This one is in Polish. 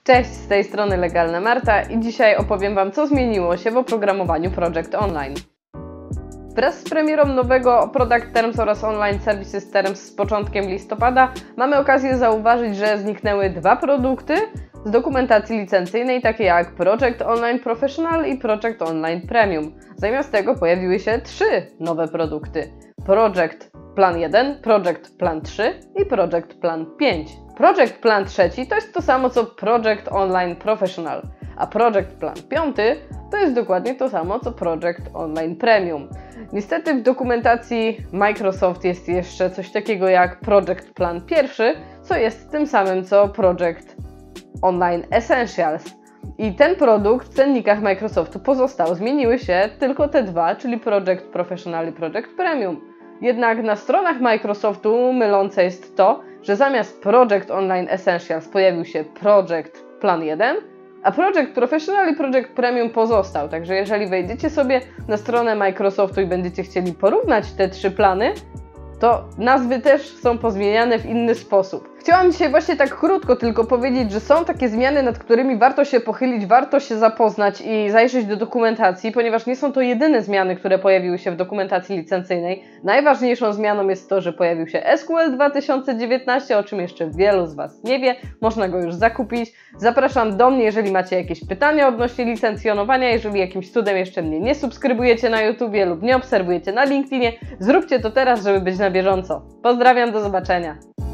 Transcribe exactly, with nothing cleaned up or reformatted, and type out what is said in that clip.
Cześć, z tej strony Legalna Marta i dzisiaj opowiem Wam, co zmieniło się w oprogramowaniu Project Online. Wraz z premierą nowego Product Terms oraz Online Services Terms z początkiem listopada mamy okazję zauważyć, że zniknęły dwa produkty z dokumentacji licencyjnej, takie jak Project Online Professional i Project Online Premium. Zamiast tego pojawiły się trzy nowe produkty: Project Plan jeden, Project Plan trzy i Project Plan pięć. Project Plan trzeci to jest to samo co Project Online Professional, a Project Plan pięć to jest dokładnie to samo co Project Online Premium. Niestety w dokumentacji Microsoft jest jeszcze coś takiego jak Project Plan pierwszy, co jest tym samym co Project Online Essentials. I ten produkt w cennikach Microsoftu pozostał. Zmieniły się tylko te dwa, czyli Project Professional i Project Premium. Jednak na stronach Microsoftu mylące jest to, że zamiast Project Online Essentials pojawił się Project Plan jeden, a Project Professional i Project Premium pozostał. Także jeżeli wejdziecie sobie na stronę Microsoftu i będziecie chcieli porównać te trzy plany, to nazwy też są pozmieniane w inny sposób. Chciałam dzisiaj właśnie tak krótko tylko powiedzieć, że są takie zmiany, nad którymi warto się pochylić, warto się zapoznać i zajrzeć do dokumentacji, ponieważ nie są to jedyne zmiany, które pojawiły się w dokumentacji licencyjnej. Najważniejszą zmianą jest to, że pojawił się S Q L dwa tysiące dziewiętnaście, o czym jeszcze wielu z Was nie wie. Można go już zakupić. Zapraszam do mnie, jeżeli macie jakieś pytania odnośnie licencjonowania, jeżeli jakimś cudem jeszcze mnie nie subskrybujecie na YouTubie lub nie obserwujecie na LinkedInie, zróbcie to teraz, żeby być na bieżąco. Pozdrawiam, do zobaczenia.